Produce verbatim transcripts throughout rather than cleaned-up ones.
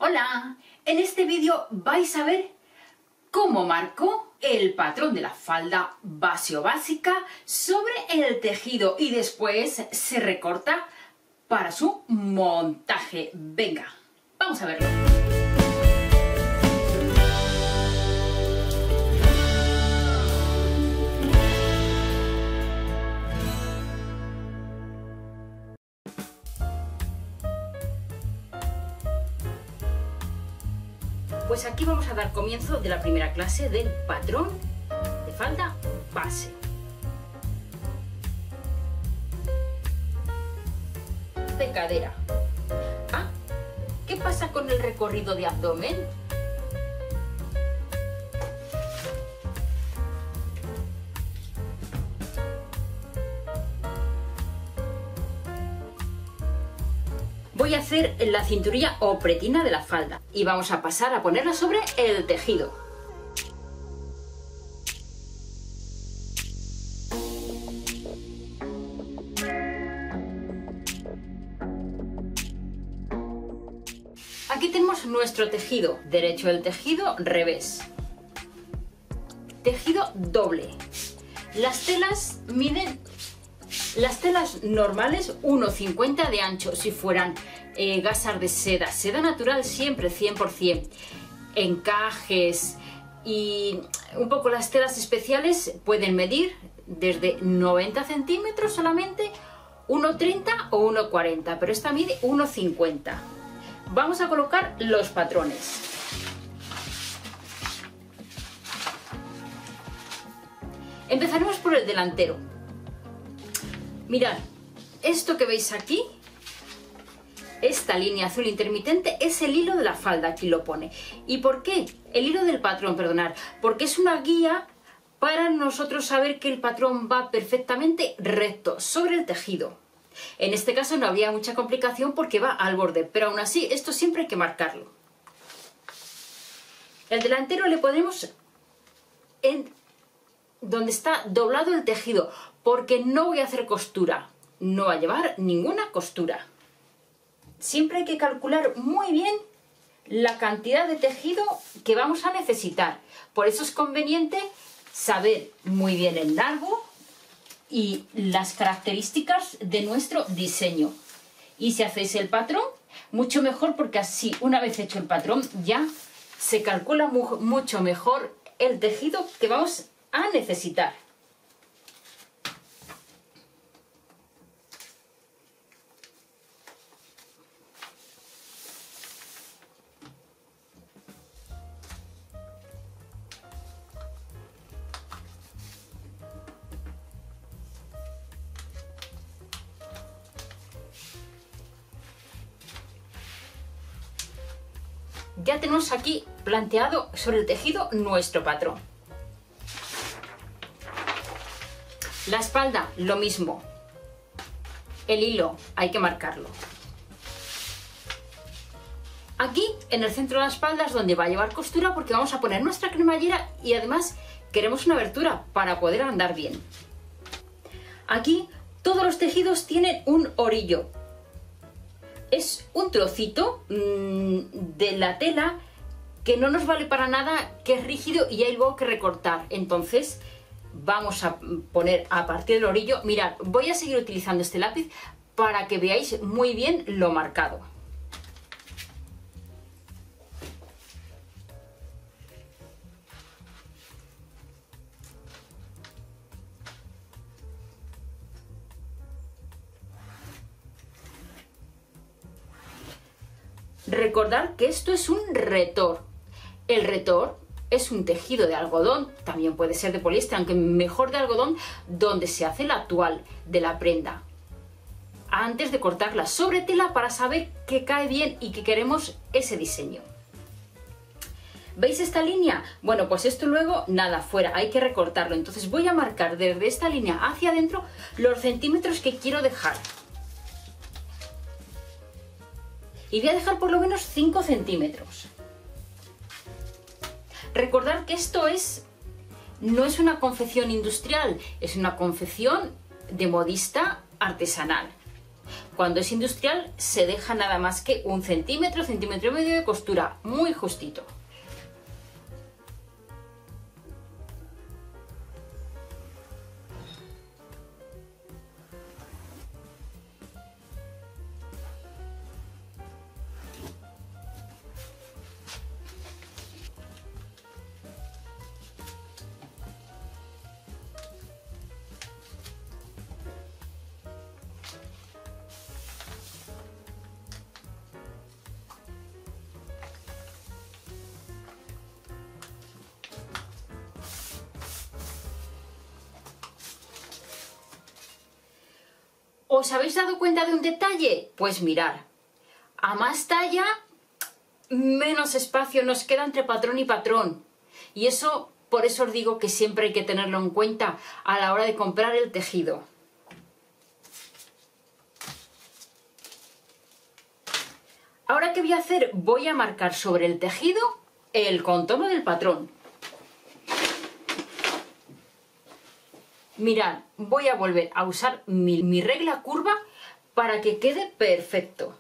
Hola, en este vídeo vais a ver cómo marco el patrón de la falda base o básica sobre el tejido y después se recorta para su montaje. Venga, vamos a verlo. Pues aquí vamos a dar comienzo de la primera clase del patrón de falda base. De cadera. Ah, ¿qué pasa con el recorrido de abdomen? Voy a hacer la cinturilla o pretina de la falda y vamos a pasar a ponerla sobre el tejido. Aquí tenemos nuestro tejido, derecho del tejido, revés. Tejido doble. Las telas miden... Las telas normales uno cincuenta de ancho, si fueran eh, gasas de seda, seda natural siempre cien por cien, encajes y un poco las telas especiales pueden medir desde noventa centímetros solamente, uno treinta o uno cuarenta, pero esta mide uno cincuenta. Vamos a colocar los patrones. Empezaremos por el delantero. Mirad, esto que veis aquí, esta línea azul intermitente es el hilo de la falda, aquí lo pone. ¿Y por qué? El hilo del patrón, perdonad, porque es una guía para nosotros saber que el patrón va perfectamente recto sobre el tejido. En este caso no habría mucha complicación porque va al borde, pero aún así esto siempre hay que marcarlo. El delantero le ponemos en donde está doblado el tejido, porque no voy a hacer costura, no va a llevar ninguna costura. Siempre hay que calcular muy bien la cantidad de tejido que vamos a necesitar. Por eso es conveniente saber muy bien el largo y las características de nuestro diseño. Y si hacéis el patrón, mucho mejor, porque así, una vez hecho el patrón, ya se calcula mu- mucho mejor el tejido que vamos a necesitar. Ya tenemos aquí planteado sobre el tejido nuestro patrón. La espalda, lo mismo. El hilo, hay que marcarlo. Aquí, en el centro de la espalda, es donde va a llevar costura, porque vamos a poner nuestra cremallera y además queremos una abertura para poder andar bien. Aquí, todos los tejidos tienen un orillo. Es un trocito mmm, de la tela que no nos vale para nada, que es rígido y hay luego que recortar. Entonces vamos a poner a partir del orillo. Mirad, voy a seguir utilizando este lápiz para que veáis muy bien lo marcado. Recordad que esto es un retor. El retor es un tejido de algodón, también puede ser de poliéster, aunque mejor de algodón, donde se hace la toile de la prenda. Antes de cortarla sobre tela para saber que cae bien y que queremos ese diseño. ¿Veis esta línea? Bueno, pues esto luego, nada, fuera, hay que recortarlo. Entonces voy a marcar desde esta línea hacia adentro los centímetros que quiero dejar. Y voy a dejar por lo menos cinco centímetros. Recordad que esto es, no es una confección industrial, es una confección de modista artesanal. Cuando es industrial se deja nada más que un centímetro, centímetro y medio de costura, muy justito. ¿Os habéis dado cuenta de un detalle? Pues mirar, a más talla, menos espacio nos queda entre patrón y patrón. Y eso, por eso os digo que siempre hay que tenerlo en cuenta a la hora de comprar el tejido. Ahora, ¿qué voy a hacer? Voy a marcar sobre el tejido el contorno del patrón. Mirad, voy a volver a usar mi, mi regla curva para que quede perfecto.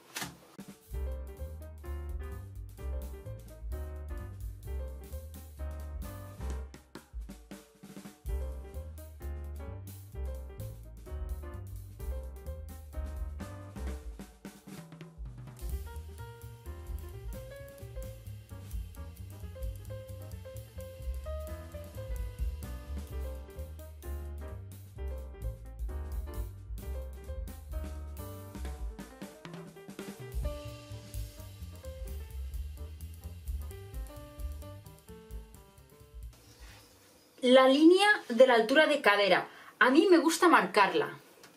La línea de la altura de cadera, a mí me gusta marcarla.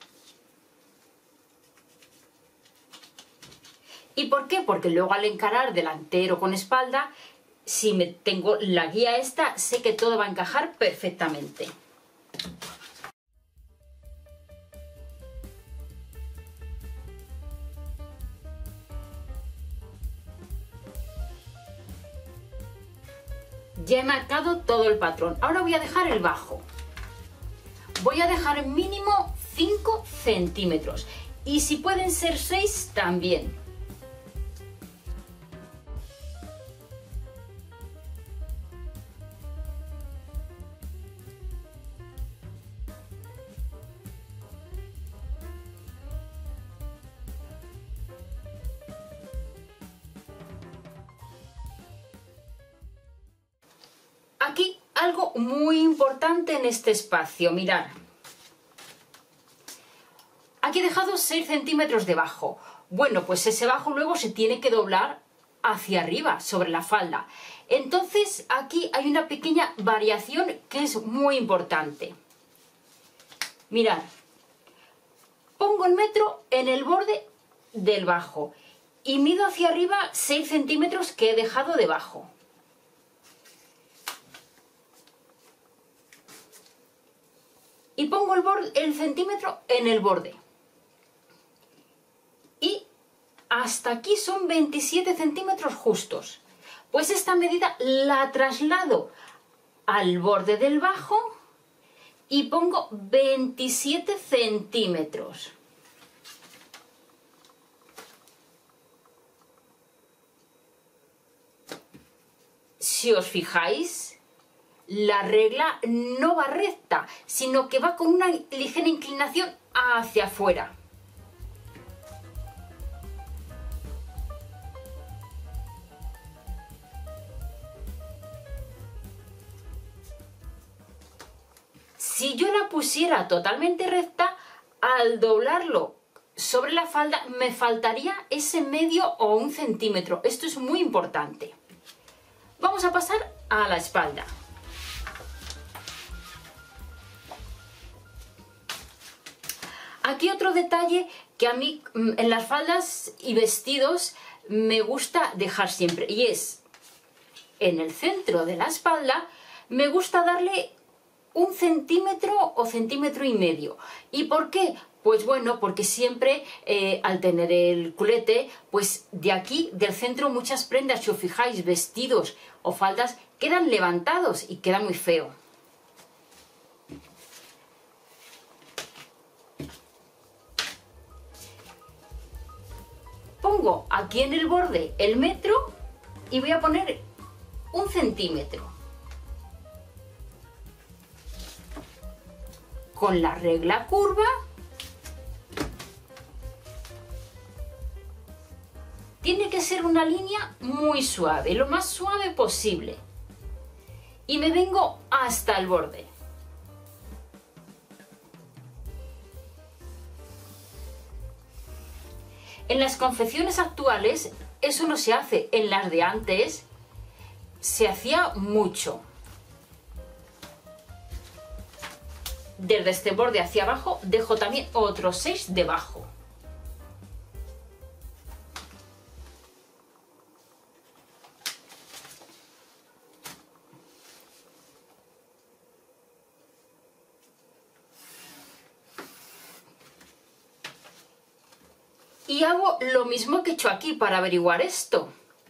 ¿Y por qué? Porque luego al encarar delantero con espalda, si me tengo la guía esta, sé que todo va a encajar perfectamente. Ya he marcado todo el patrón. Ahora voy a dejar el bajo. Voy a dejar mínimo cinco centímetros. Y si pueden ser seis, también. Aquí algo muy importante en este espacio, mirad. Aquí he dejado seis centímetros de bajo. Bueno, pues ese bajo luego se tiene que doblar hacia arriba, sobre la falda. Entonces aquí hay una pequeña variación que es muy importante. Mirad, pongo el metro en el borde del bajo y mido hacia arriba seis centímetros que he dejado de bajo. Y pongo el, borde, el centímetro en el borde. Y hasta aquí son veintisiete centímetros justos. Pues esta medida la traslado al borde del bajo y pongo veintisiete centímetros. Si os fijáis, la regla no va recta, sino que va con una ligera inclinación hacia afuera. Si yo la pusiera totalmente recta, al doblarlo sobre la falda me faltaría ese medio o un centímetro. Esto es muy importante. Vamos a pasar a la espalda. Aquí otro detalle que a mí en las faldas y vestidos me gusta dejar siempre, y es en el centro de la espalda me gusta darle un centímetro o centímetro y medio. ¿Y por qué? Pues bueno, porque siempre eh, al tener el culete, pues de aquí, del centro, muchas prendas, si os fijáis, vestidos o faldas, quedan levantados y queda muy feo. Pongo aquí en el borde el metro y voy a poner un centímetro. Con la regla curva tiene que ser una línea muy suave, lo más suave posible. Y me vengo hasta el borde. En las confecciones actuales eso no se hace, en las de antes se hacía mucho. Desde este borde hacia abajo dejo también otros seis debajo. Y hago lo mismo que he hecho aquí para averiguar esto.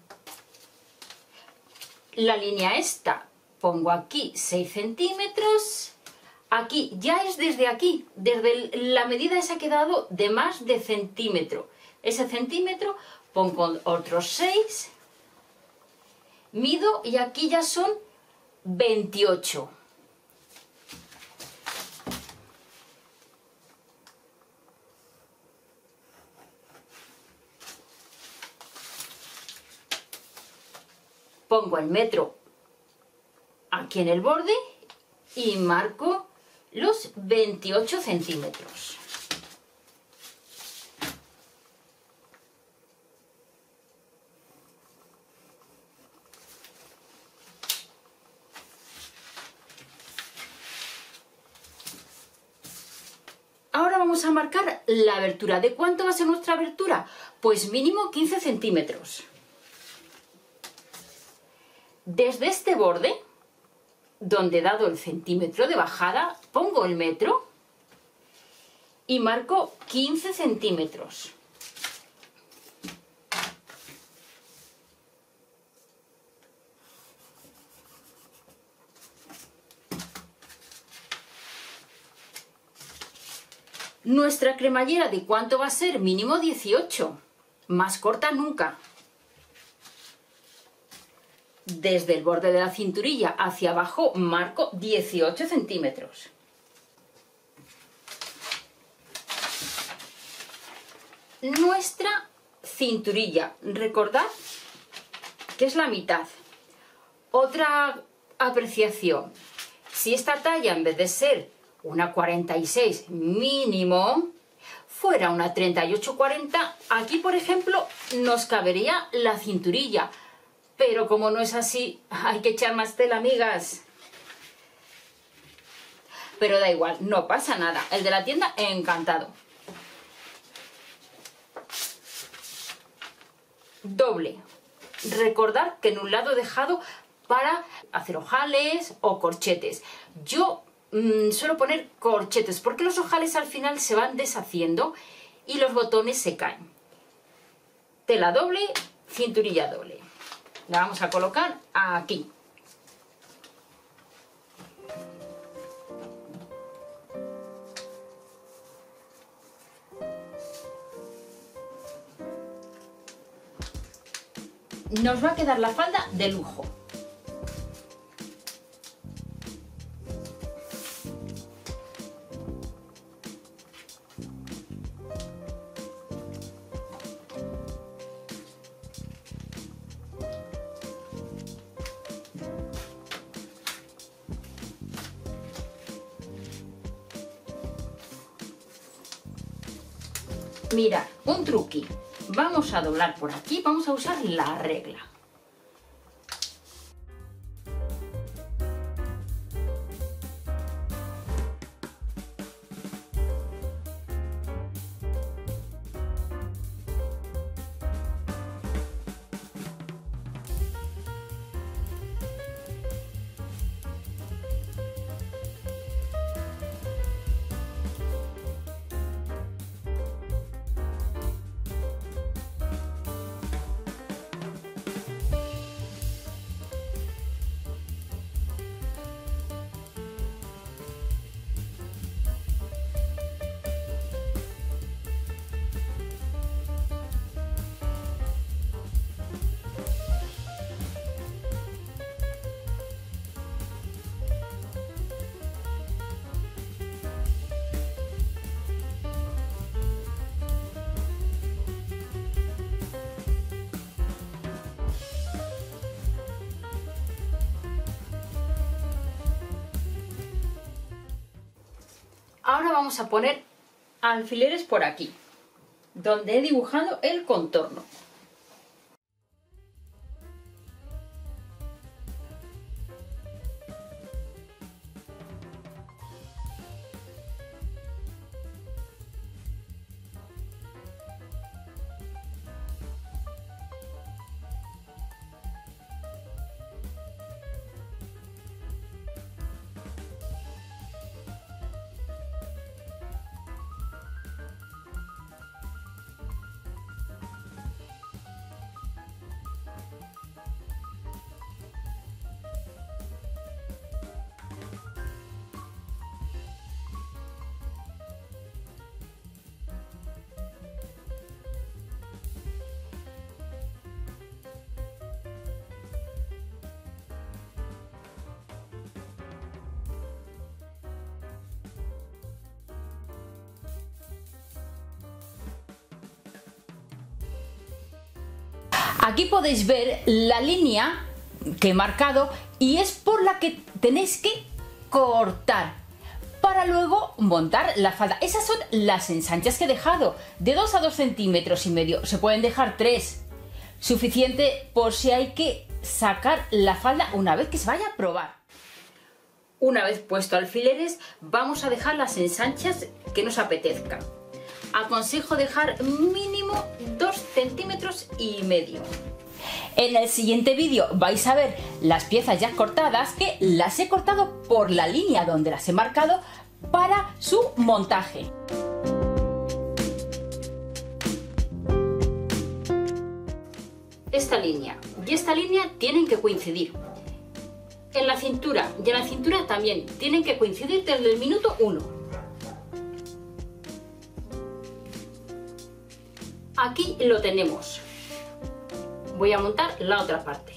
La línea esta, pongo aquí seis centímetros. Aquí ya es desde aquí, desde la medida esa que he dado de más de centímetro. Ese centímetro pongo otros seis. Mido y aquí ya son veintiocho. Pongo el metro aquí en el borde y marco los veintiocho centímetros. Ahora vamos a marcar la abertura. ¿De cuánto va a ser nuestra abertura? Pues mínimo quince centímetros. Desde este borde, donde he dado el centímetro de bajada, pongo el metro y marco quince centímetros. Nuestra cremallera, ¿de cuánto va a ser? Mínimo dieciocho. Más corta nunca. Desde el borde de la cinturilla hacia abajo marco dieciocho centímetros. Nuestra cinturilla, recordad que es la mitad. Otra apreciación, si esta talla en vez de ser una cuarenta y seis mínimo, fuera una treinta y ocho cuarenta, aquí por ejemplo nos cabería la cinturilla. Pero como no es así, hay que echar más tela, amigas. Pero da igual, no pasa nada. El de la tienda, encantado. Doble. Recordad que en un lado he dejado para hacer ojales o corchetes. Yo mmm, suelo poner corchetes porque los ojales al final se van deshaciendo y los botones se caen. Tela doble, cinturilla doble. La vamos a colocar aquí. Nos va a quedar la falda de lujo. Mirad, un truqui. Vamos a doblar por aquí, vamos a usar la regla. Ahora vamos a poner alfileres por aquí, donde he dibujado el contorno. Aquí podéis ver la línea que he marcado y es por la que tenéis que cortar para luego montar la falda. Esas son las ensanchas que he dejado, de dos a dos centímetros y medio. Se pueden dejar tres, suficiente por si hay que sacar la falda una vez que se vaya a probar. Una vez puesto alfileres, vamos a dejar las ensanchas que nos apetezca. Aconsejo dejar mínimo dos centímetros y medio. En el siguiente vídeo vais a ver las piezas ya cortadas, que las he cortado por la línea donde las he marcado para su montaje. Esta línea y esta línea tienen que coincidir. En la cintura y en la cintura también tienen que coincidir desde el minuto uno. Aquí lo tenemos. Voy a montar la otra parte.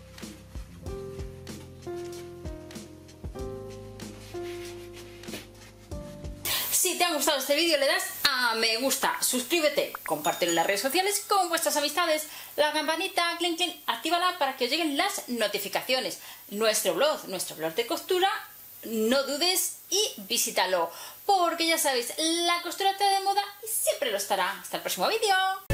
Si te ha gustado este vídeo, le das a me gusta, suscríbete, compártelo en las redes sociales con vuestras amistades, la campanita, clink, clink, actívala para que os lleguen las notificaciones. Nuestro blog, nuestro blog de costura, no dudes y visítalo, porque ya sabéis, la costura está de moda y siempre lo estará. Hasta el próximo vídeo.